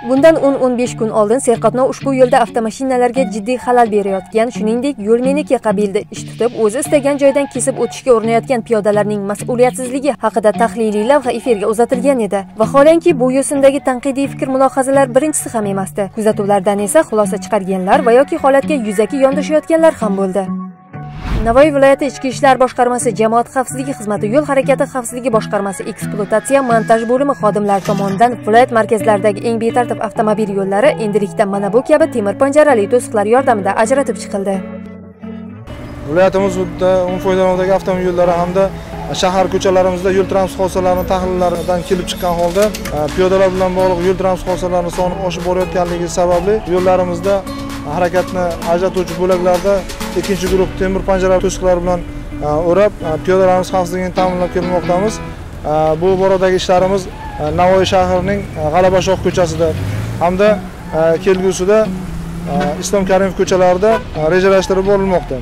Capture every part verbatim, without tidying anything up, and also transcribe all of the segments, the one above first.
Bundan o'n o'n besh kun oldin serqatnov ushbu yo'lda avtomashinalarga jiddiy xalal berayotgan, shuningdek, yo'l meniki qabilida ish tutib, o'zi istagan joydan kesib o'tishga urinayotgan piyodalarning mas'uliyatsizligi haqida tahliliy lavha efirga uzatilgan edi. Vaholanki, bu yo'sindagi tanqidiy fikr-mulohazalar birinchisi ham emasdi. Kuzatuvlardan esa xulosa chiqarganlar va yoki holatga yuzaki yondashayotganlar ham bo'ldi. Navoiy viloyati Ichki ishlar boshqarmasi Jamoat xavfsizligi xizmati yo'l harakati xavfsizligi boshqarmasi ekspluatatsiya montaj bo'limi xodimlari tomonidan viloyat markazlaridagi eng betartib avtomobil yo'llari endilikda mana bu kabi temir panjarali to'siqlar yordamida ajratib chiqildi. Viloyatimizda umumiy foydalanuvdagi avtomobil yo'llari hamda shahar ko'chalarimizda yo'l transport hodisalarining tahlillaridan kelib chiqqan holda piyodalar bilan bog'liq yo'l transport hodisalarining soni oshib borayotganligi sababli yo'llarimizda harakatni ajratuvchi bo'laklarda ikkinchi guruh temir panjara to'siqlar bilan o'rab piyodalarimiz xavfsizligini ta'minlab kelmoqdamiz. Bu boradagi ishlarimiz Navoiy shahrining G'alabashoh ko'chasida hamda kelgusida Islom Karimov ko'chalarida rejalashtirib borilmoqda.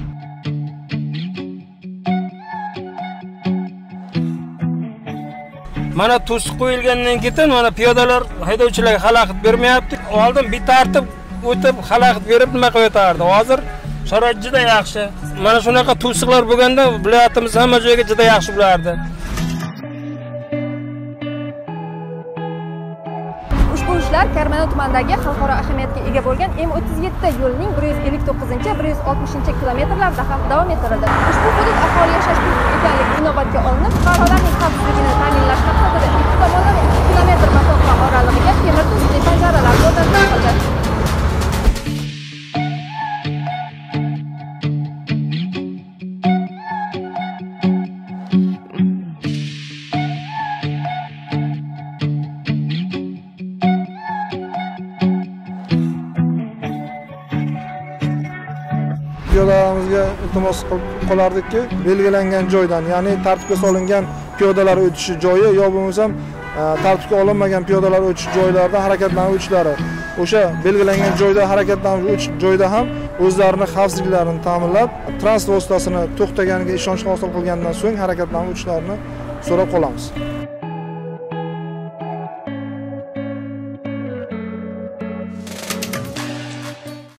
Mana to'siq qo'yilgandan keyin mana piyodalar haydovchilarga xalaqit bermayapti. Oldin bir tartib o'tib xalaqit berib nima qo'yatardi. Hozir sharoit juda yaxshi. Mana shunaqa to'siqlar bo'lganda viloyatimiz hamma joyga juda yaxshi bo'lardi. Ushbu ishlar Karmana tumanidagi xalqaro ahamiyatga ega bo'lgan M o'ttiz yetti yo'lining bir yuz ellik to'qqizinchi bir yuz oltmishinchi kilometrlarida ham davom ettirildi. Ushbu hudud aholi yashash ekanligi inobatga olinib, fuqarolarning xavfsizligini ta'minlash maqsadida ikki tomonlama ikki kilometr masofa oralig'iga temir to'siqli panjaralar o'rnatildi. Piyodalarimizga iltimos qolardikki, belgilangan joydan, ya'ni tartibga solingan piyodalar o'tishi joyi yo bo'lmasam tartibga olinmagan piyodalar o'tish joylarida harakatlanib o'tishlari, o'sha belgilangan joyda harakatlanib o'tish joyda ham o'zlarining xavfsizliklarini ta'minlab, transport vositasini to'xtaganiga ishonch hosil qilgandan so'ng harakatlanib o'tishlarini so'rab qolamiz.